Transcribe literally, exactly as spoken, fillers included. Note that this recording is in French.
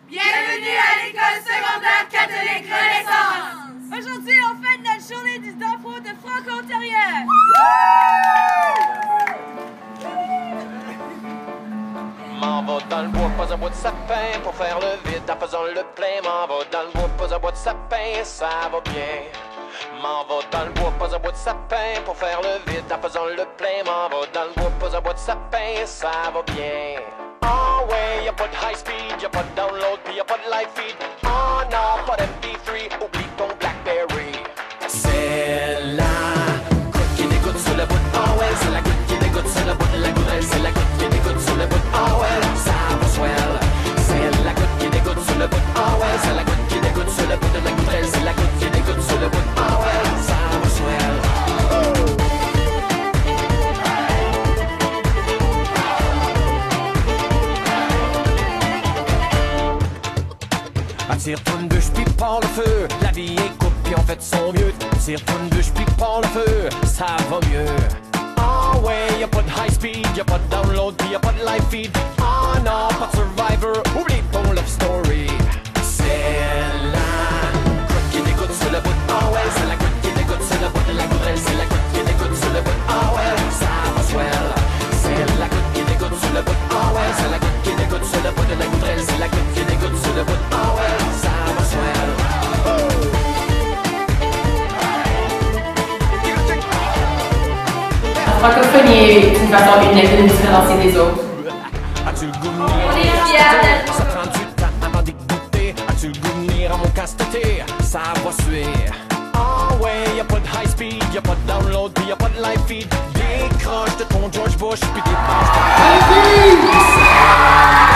Bienvenue à l'école secondaire catholique Renaissance! Aujourd'hui, on fête notre journée des enfants de Franco-Ontario! M'en va dans le bois, pas un bois de sapin pour faire le vide en faisant le plein. M'en va dans le bois, pas un bois de sapin, ça va bien. M'en va dans le bois, pas un bois de sapin pour faire le vide en faisant le plein. M'en va dans le bois, pas un bois de sapin, ça va bien. Oh ouais, y'a pas de high speed, y'a pas de download, pis y'a pas de live feed. Oh non, pas d'M P trois, oublie ton Blackberry. C'est la goutte qui dégoûte sur le bout. Oh ouais, c'est la goutte qui dégoûte sur le bout de la gourelle. C'est la goutte qui dégoûte sur le bout. Oh ouais, ça va swell. C'est la goutte qui dégoûte sur le bout. Oh ouais, c'est la goutte qui dégoûte sur le bout de la gourelle. C'est la goutte qui dégoûte sur le bout. Oh ouais, ça va swell. Tire-toi une bûche puis prends le feu. La vie est courte puis en fait son mieux. Tire-toi une bûche puis prends le feu. Ça va mieux. Oh ouais, y'a pas de high speed, y'a pas de download puis y'a pas de live feed. Oh non, pas de Survivor, oublie ton love story. C'est la goutte qui dégoûte sur le bout. Oh ouais, c'est la goutte qui dégoûte sur le bout de la gourelle. C'est la goutte qui dégoûte sur le bout. Oh ouais, ça va swell. C'est la goutte qui dégoûte sur le bout. Oh ouais, c'est la goutte qui dégoûte sur le bout de la gourelle. C'est la goutte qui dégoûte sur le bout. Oh ouais. La francophonie est une façon unique de nous différencier des autres. As-tu le goût de On est fiers! Ça prend du temps avant d'y goûter. As-tu le goût de venir à mon casse-tété? Ça va suer. Oh ouais, y'a pas de high speed, y'a pas de download, pis y'a pas de live feed. Décroche de ton George Bush, pis des pages de